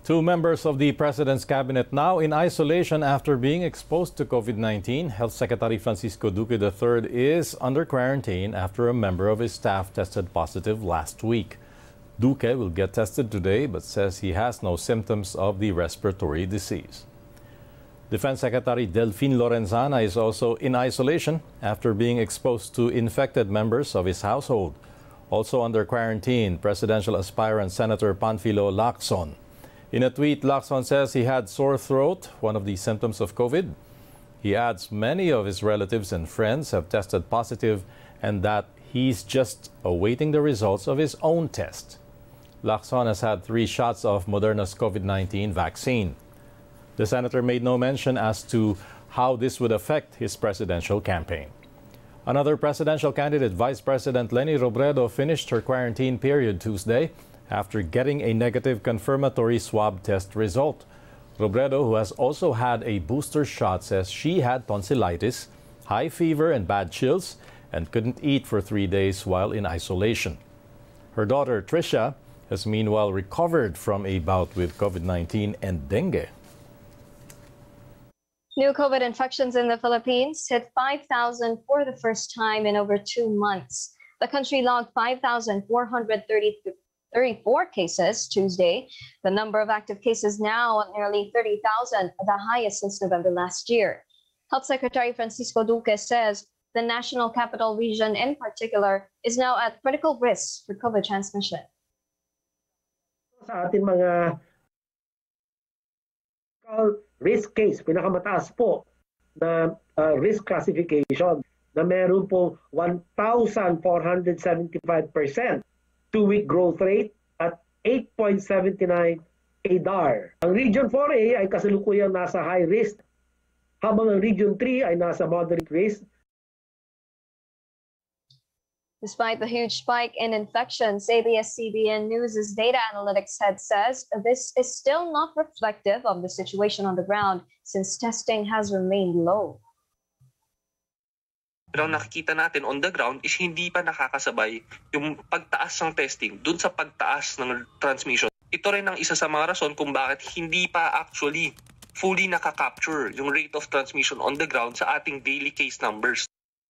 Two members of the President's cabinet now in isolation after being exposed to COVID-19. Health Secretary Francisco Duque III is under quarantine after a member of his staff tested positive last week. Duque will get tested today but says he has no symptoms of the respiratory disease. Defense Secretary Delfin Lorenzana is also in isolation after being exposed to infected members of his household. Also under quarantine, presidential aspirant Senator Panfilo Lacson. In a tweet, Lacson says he had sore throat, one of the symptoms of COVID. He adds many of his relatives and friends have tested positive and that he's just awaiting the results of his own test. Lacson has had 3 shots of Moderna's COVID-19 vaccine. The senator made no mention as to how this would affect his presidential campaign. Another presidential candidate, Vice President Leni Robredo, finished her quarantine period Tuesday after getting a negative confirmatory swab test result. Robredo, who has also had a booster shot, says she had tonsillitis, high fever and bad chills, and couldn't eat for 3 days while in isolation. Her daughter, Tricia, has meanwhile recovered from a bout with COVID-19 and dengue. New COVID infections in the Philippines hit 5,000 for the first time in over 2 months. The country logged 5,434 cases Tuesday. The number of active cases now at nearly 30,000, the highest since November last year. Health Secretary Francisco Duque says the National Capital Region in particular is now at critical risk for COVID transmission. Sa ating mga risk case, pinakamataas po na risk classification na meron po 1,475%. 2-week growth rate at 8.79 ADAR. Ang Region 4A ay kasalukuyang nasa high risk, habang ang Region 3 ay nasa moderate risk. Despite the huge spike in infections, ABS-CBN News' data analytics head says this is still not reflective of the situation on the ground since testing has remained low. Pero ang nakikita natin on the ground is hindi pa nakakasabay yung pagtaas ng testing dun sa pagtaas ng transmission. Ito rin ang isa sa mga rason kung bakit hindi pa actually fully nakakapture yung rate of transmission on the ground sa ating daily case numbers.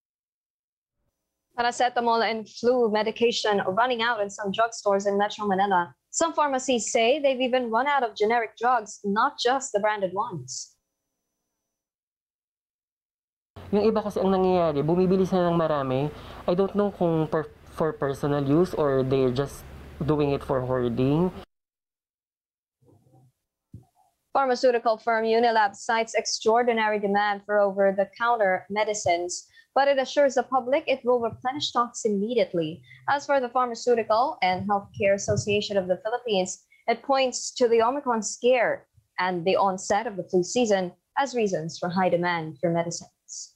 Paracetamol and flu medication running out in some drugstores in Metro Manila. Some pharmacies say they've even run out of generic drugs, not just the branded ones. Yung iba kasi ang nangyayari, bumibili sila ng marami. I don't know kung for personal use or they're just doing it for hoarding. Pharmaceutical firm Unilab cites extraordinary demand for over-the-counter medicines, but it assures the public it will replenish stocks immediately. As for the Pharmaceutical and Healthcare Association of the Philippines, it points to the Omicron scare and the onset of the flu season as reasons for high demand for medicines.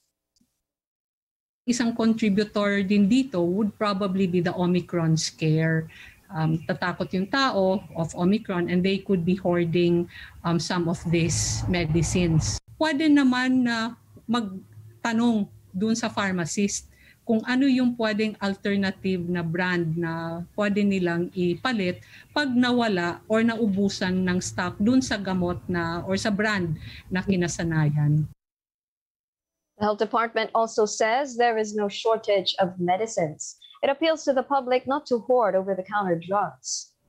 Isang contributor din dito would probably be the Omicron scare. Tatakot yung tao of Omicron and they could be hoarding some of these medicines. Pwede naman na magtanong dun sa pharmacist kung ano yung pwedeng alternative na brand na pwede nilang ipalit pag nawala or naubusan ng stock dun sa gamot na or sa brand na kinasanayan. The Health Department also says there is no shortage of medicines. It appeals to the public not to hoard over-the-counter drugs.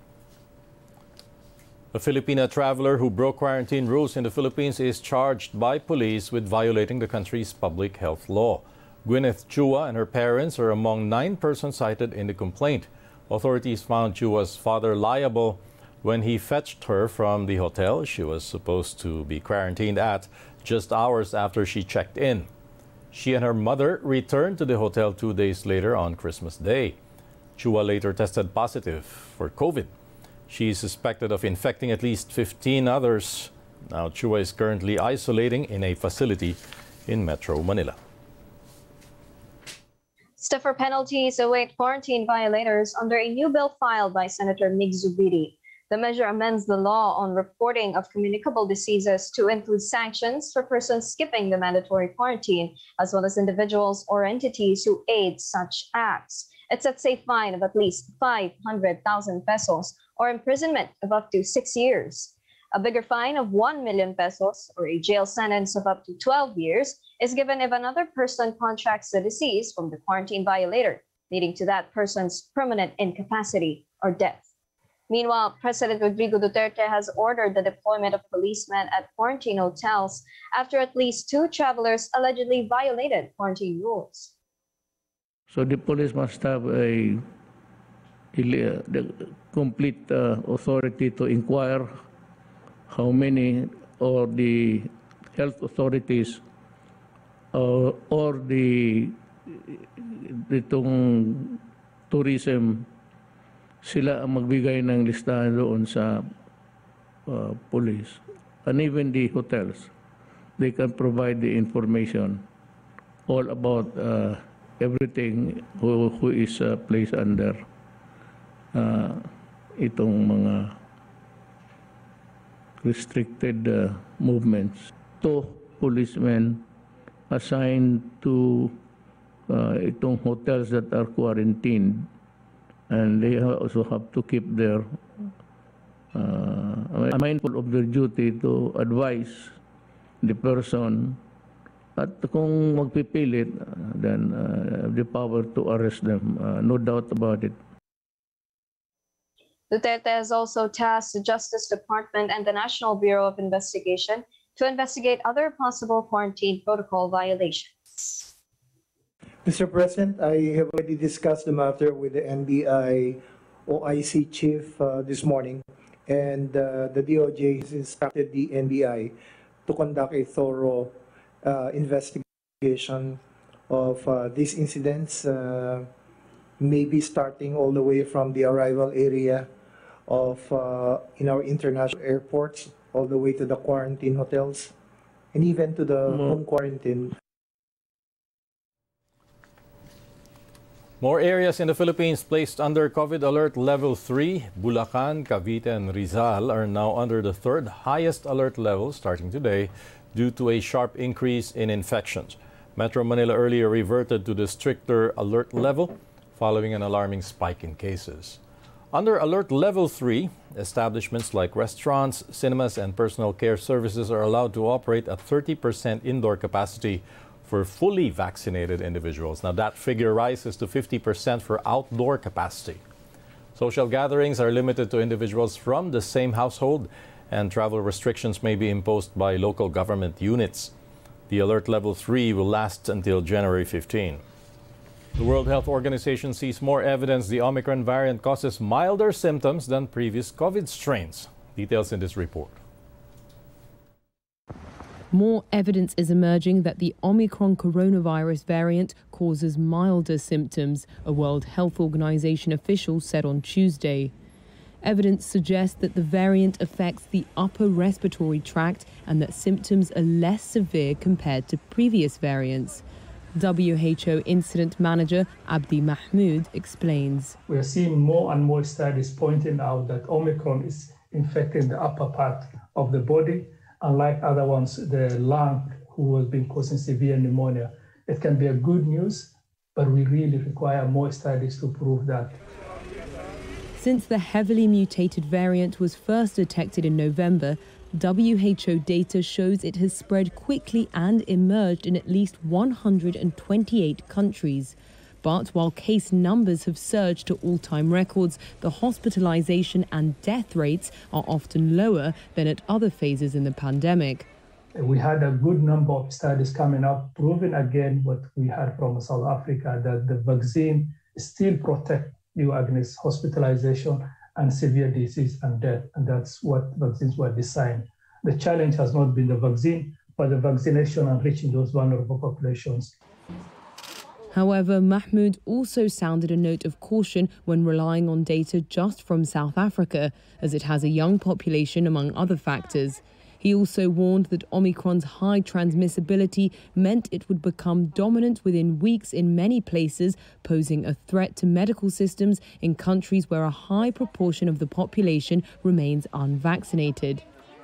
A Filipina traveler who broke quarantine rules in the Philippines is charged by police with violating the country's public health law. Gwyneth Chua and her parents are among 9 persons cited in the complaint. Authorities found Chua's father liable when he fetched her from the hotel she was supposed to be quarantined at just hours after she checked in. She and her mother returned to the hotel 2 days later on Christmas Day. Chua later tested positive for COVID. She is suspected of infecting at least 15 others. Now, Chua is currently isolating in a facility in Metro Manila. Stiffer penalties await quarantine violators under a new bill filed by Senator Mig Zubiri. The measure amends the law on reporting of communicable diseases to include sanctions for persons skipping the mandatory quarantine, as well as individuals or entities who aid such acts. It sets a fine of at least 500,000 pesos or imprisonment of up to 6 years. A bigger fine of 1 million pesos or a jail sentence of up to 12 years is given if another person contracts the disease from the quarantine violator, leading to that person's permanent incapacity or death. Meanwhile, President Rodrigo Duterte has ordered the deployment of policemen at quarantine hotels after at least 2 travelers allegedly violated quarantine rules. So the police must have the complete authority to inquire how many, or the health authorities or the itong tourism, sila ang magbigay ng listahan doon sa police. And even the hotels, they can provide the information all about everything who is placed under itong mga restricted movements. 2 policemen assigned to itong hotels that are quarantined, and they also have to keep their mindful of their duty to advise the person, at kung magpipilit, then the power to arrest them, no doubt about it. Duterte has also tasked the Justice Department and the National Bureau of Investigation to investigate other possible quarantine protocol violations. Mr. President, I have already discussed the matter with the NBI OIC chief this morning, and the DOJ has instructed the NBI to conduct a thorough investigation of these incidents, maybe starting all the way from the arrival area of in our international airports, all the way to the quarantine hotels, and even to the home quarantine. More areas in the Philippines placed under COVID alert level 3, Bulacan, Cavite, and Rizal are now under the 3rd highest alert level starting today due to a sharp increase in infections. Metro Manila earlier reverted to the stricter alert level following an alarming spike in cases. Under alert level 3, establishments like restaurants, cinemas, and personal care services are allowed to operate at 30% indoor capacity for fully vaccinated individuals. Now that figure rises to 50% for outdoor capacity. Social gatherings are limited to individuals from the same household, and travel restrictions may be imposed by local government units. The alert level 3 will last until January 15. The World Health Organization sees more evidence the Omicron variant causes milder symptoms than previous COVID strains. Details in this report. More evidence is emerging that the Omicron coronavirus variant causes milder symptoms, a World Health Organization official said on Tuesday. Evidence suggests that the variant affects the upper respiratory tract and that symptoms are less severe compared to previous variants. WHO Incident Manager Abdi Mahmoud explains. We are seeing more and more studies pointing out that Omicron is infecting the upper part of the body, unlike other ones, the lung, who has been causing severe pneumonia. It can be a good news, but we really require more studies to prove that. Since the heavily mutated variant was first detected in November, WHO data shows it has spread quickly and emerged in at least 128 countries. But while case numbers have surged to all-time records, the hospitalization and death rates are often lower than at other phases in the pandemic. We had a good number of studies coming up, proving again what we had from South Africa, that the vaccine still protects you against hospitalization and severe disease and death. And that's what vaccines were designed. The challenge has not been the vaccine, but the vaccination and reaching those vulnerable populations. However, Mahmoud also sounded a note of caution when relying on data just from South Africa, as it has a young population among other factors. He also warned that Omicron's high transmissibility meant it would become dominant within weeks in many places, posing a threat to medical systems in countries where a high proportion of the population remains unvaccinated.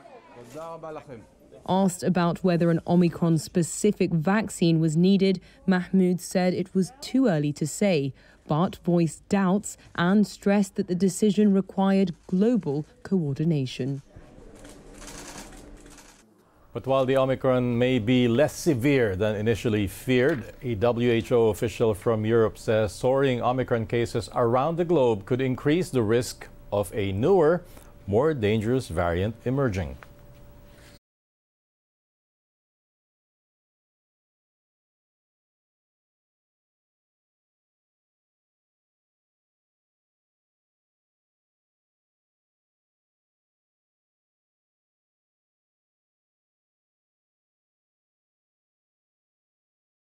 Asked about whether an Omicron-specific vaccine was needed, Mahmoud said it was too early to say. but voiced doubts and stressed that the decision required global coordination. But while the Omicron may be less severe than initially feared, a WHO official from Europe says soaring Omicron cases around the globe could increase the risk of a newer, more dangerous variant emerging.